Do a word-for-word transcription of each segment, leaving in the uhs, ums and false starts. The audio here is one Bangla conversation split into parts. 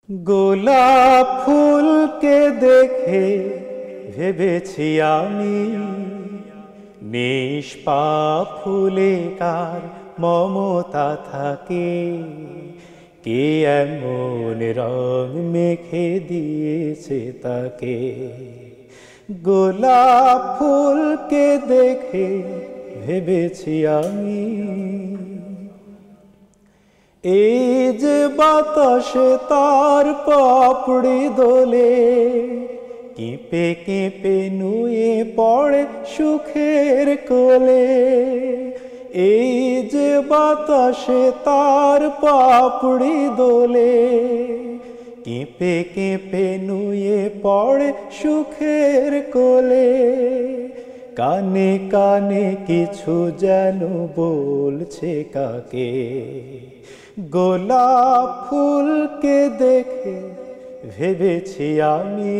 গোলাপ ফুলকে দেখে ভেবেছি আমি, নিষ্পাপ ফুলে কার মমতা থাকে। কে এমন রং মেখে দিয়েছে তাকে। গোলাপ ফুলকে দেখে ভেবেছি আমি, এই যে বাতাসে তার পাপড়ি দোলে, কেঁপে কেঁপে নুয়ে পড়ে সুখের কোলে। এই যে বাতাসে তার পাপড়ি দোলে, কেঁপে কেঁপে নুয়ে পড়ে সুখের কোলে। কানে কানে কিছু যেন বলছে কাকে। গোলাপ ফুলকে দেখে ভেবেছি আমি,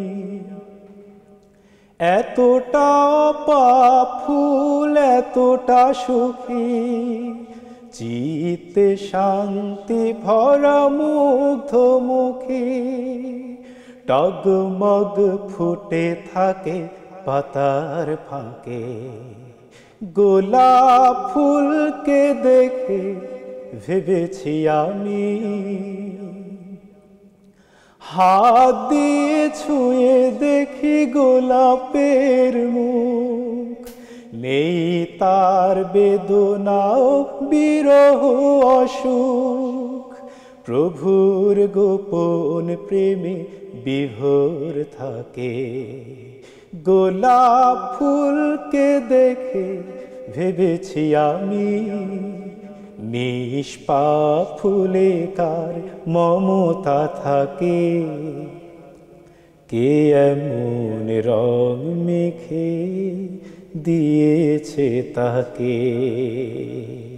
এতটা অপাপ ফুল এতটা সুখী, চিত্তে শান্তি ভরা মুগ্ধমুখী। টগমগ ফুটে থাকে পাতার ফাঁকে। গোলাপ ফুলকে দেখে ভেবেছি আমি, হাত দিয়ে ছুঁয়ে দেখি গোলাপের মুখ, নেই তার বেদনাও বিরহ অসুখ। প্রভুর গোপন প্রেমে বিভোর থাকে। গোলাপ ফুলকে দেখে ভেবেছি আমি, নিষ্পাপ ফুলে কার মমতা থাকে। কে এমন রং মেখে দিয়েছে তাকে।